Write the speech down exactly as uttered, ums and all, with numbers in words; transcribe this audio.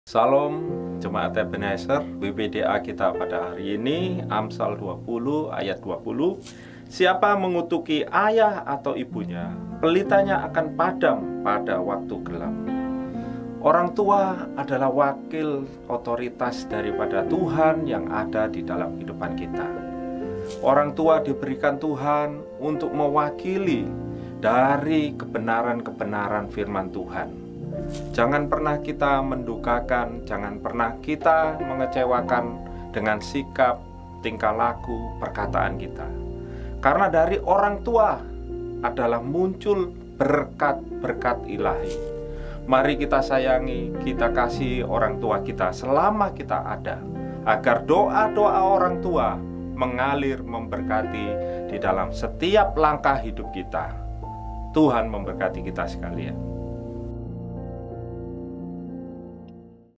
Salam Jemaat Ebenezer. B P D A kita pada hari ini Amsal dua puluh ayat dua puluh. Siapa mengutuki ayah atau ibunya, pelitanya akan padam pada waktu gelap. Orang tua adalah wakil otoritas daripada Tuhan yang ada di dalam kehidupan kita. Orang tua diberikan Tuhan untuk mewakili dari kebenaran-kebenaran firman Tuhan. Jangan pernah kita mendukakan, jangan pernah kita mengecewakan dengan sikap, tingkah laku, perkataan kita. Karena dari orang tua adalah muncul berkat-berkat ilahi. Mari kita sayangi, kita kasih orang tua kita selama kita ada, agar doa-doa orang tua mengalir memberkati di dalam setiap langkah hidup kita. Tuhan memberkati kita sekalian.